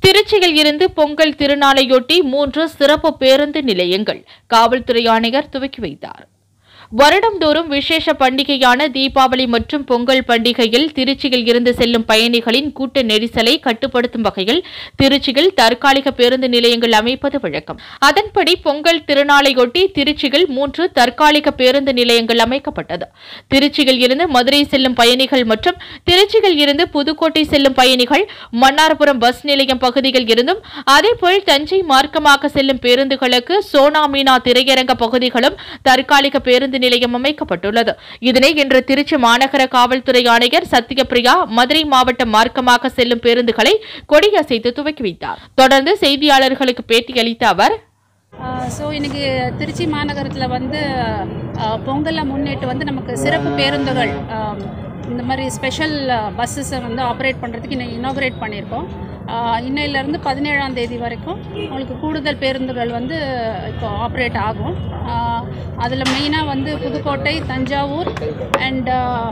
திருச்சியில் இருந்து பொங்கல் திருநாளையொட்டி 3 சிறப்பு பேருந்து நிலையங்கள் காவல்துறை ஆணையர் துவக்கி வைத்தார். வருடந்தோறும் விசேஷ பண்டிகையான தீபாவளி மற்றும் பொங்கல் பண்டிகையில் திருச்சியில் இருந்து செல்லும் பயணிகளின் கூட்ட நெரிசலை கட்டுப்படுத்தும் வகையில் திருச்சியில் தற்காலிக பேருந்து நிலையங்கள் அமைப்பது வழக்கம். அதன்படி பொங்கல் திருநாளையொட்டி திருச்சியில் 3 தற்காலிக பேருந்து நிலையங்கள் அமைக்கப்பட்டது. திருச்சியில் இருந்து மதுரை செல்லும் பயணிகள் மற்றும் திருச்சியில் இருந்து புதுக்கோட்டை செல்லும் பயணிகள் மன்னார்புரம் பஸ் நிலையம் பகுதியில் இருந்தும், அதேபோல் தஞ்சை மார்க்கமாக செல்லும் பேருந்துகளுக்கு சோனா மீனா திரையரங்க பகுதிகளும் தற்காலிக பேருந்து நிலையம் அமைக்கப்பட்டுள்ளது. இதனை இன்று திருச்சி மாநகர காவல்துறை ஆணையர் சத்யபிரியா மதுரை மாவட்ட மார்க்கமாக செல்லும் பேருந்துகளை கொடியசைத்து துவக்கி வைத்தார். தொடர்ந்து செய்தியாளர்களுக்கு பேட்டியளித்த அவர், இன்னைக்கு திருச்சி மாநகரத்தில் பொங்கலை முன்னிட்டு நமக்கு சிறப்பு பேருந்துகள் இந்த மாதிரி ஸ்பெஷல் பஸ்ஸஸை ஆப்ரேட் பண்ணுறதுக்கு இனாகுரேட் பண்ணியிருக்கோம். இன்னையிலேருந்து 17ஆம் தேதி வரைக்கும் உங்களுக்கு கூடுதல் பேருந்துகள் இப்போ ஆப்ரேட் ஆகும். அதில் மெயினாக புதுக்கோட்டை, தஞ்சாவூர் அண்ட்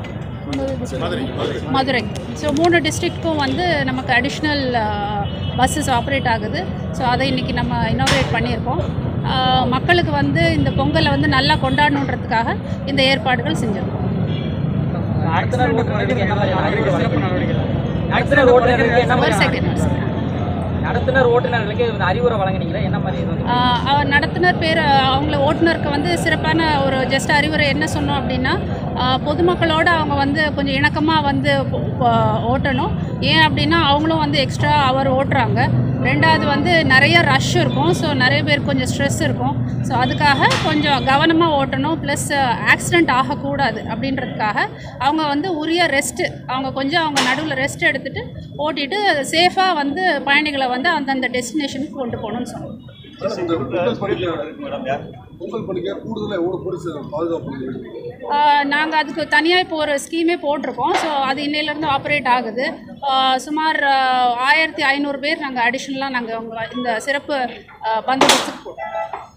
மதுரை. ஸோ 3 டிஸ்ட்ரிக்ட்க்கும் நமக்கு அடிஷ்னல் பஸ்ஸஸ் ஆப்ரேட் ஆகுது. ஸோ அதை இன்றைக்கி நம்ம இனாகுரேட் பண்ணியிருக்கோம். மக்களுக்கு இந்த பொங்கலை நல்லா கொண்டாடணுன்றதுக்காக இந்த ஏற்பாடுகள் செஞ்சிருக்கோம். நடத்துனர் பேர் அவங்கள ஓட்டுநருக்கு சிறப்பான ஒரு ஜஸ்ட் அறிவுரை என்ன சொன்னோம் அப்படின்னா, பொதுமக்களோட அவங்க கொஞ்சம் இணக்கமாக ஓட்டணும். ஏன் அப்படின்னா அவங்களும் எக்ஸ்ட்ரா அவர் ஓட்டுறாங்க. ரெண்டாவது நிறைய ரஷ் இருக்கும். ஸோ நிறைய பேர் கொஞ்சம் ஸ்ட்ரெஸ் இருக்கும். ஸோ அதுக்காக கொஞ்சம் கவனமாக ஓட்டணும். ப்ளஸ் ஆக்சிடெண்ட் ஆகக்கூடாது அப்படின்றதுக்காக அவங்க உரிய ரெஸ்ட்டு அவங்க நடுவில் ரெஸ்ட் எடுத்துகிட்டு ஓட்டிட்டு சேஃபாக பயணிகளை அந்தந்த டெஸ்டினேஷனுக்கு கொண்டு போகணும்னு சொன்னோம். நாங்கள் அதுக்கு தனியாக இப்போ ஒரு ஸ்கீமே போட்டிருக்கோம். ஸோ அது இன்னையிலேருந்து ஆப்ரேட் ஆகுது. சுமார் 1500 பேர் நாங்கள் அடிஷ்னலாக நாங்கள் இந்த சிறப்பு பந்தோபஸ்துக்கு போட்டோம்.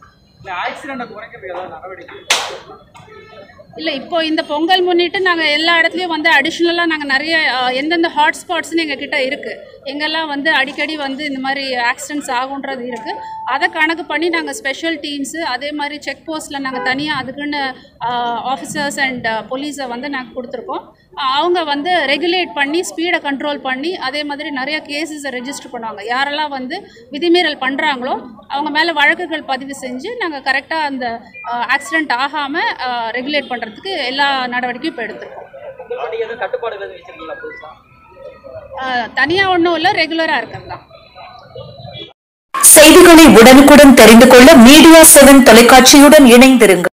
இல்லை, இப்போ இந்த பொங்கல் முன்னிட்டு நாங்கள் எல்லா இடத்துலையும் அடிஷ்னலாக நாங்கள் நிறைய எந்தெந்த ஹாட்ஸ்பாட்ஸ்னு எங்கள் கிட்டே இருக்குது, எங்கெல்லாம் அடிக்கடி இந்த மாதிரி ஆக்சிடென்ட்ஸ் ஆகுன்றது இருக்குது. அதை கணக்கு பண்ணி நாங்கள் ஸ்பெஷல் டீம்ஸு, அதே மாதிரி செக் போஸ்ட்டில் நாங்கள் தனியாக அதுக்குன்னு ஆஃபீஸர்ஸ் அண்ட் போலீஸை நாங்கள் கொடுத்துருக்கோம். அவங்க ரெகுலேட் பண்ணி ஸ்பீடை கண்ட்ரோல் பண்ணி அதே மாதிரி நிறைய கேஸஸை ரெஜிஸ்டர் பண்ணுவாங்க. யாரெல்லாம் விதிமீறல் பண்ணுறாங்களோ அவங்க மேலே வழக்குகள் பதிவு செஞ்சு நாங்கள் கரெக்டாக அந்த ஆக்சிடெண்ட் ஆகாமல் ரெகுலேட் பண்ணுறதுக்கு எல்லா நடவடிக்கையும் இப்போ எடுத்துருக்கோம். தனியாக ஒன்றும் இல்லை, ரெகுலராக இருக்கிறது தான். செய்திகளை உடனுக்குடன் தெரிந்து கொள்ள மீடியா 7 தொலைக்காட்சியுடன் இணைந்திருங்கள்.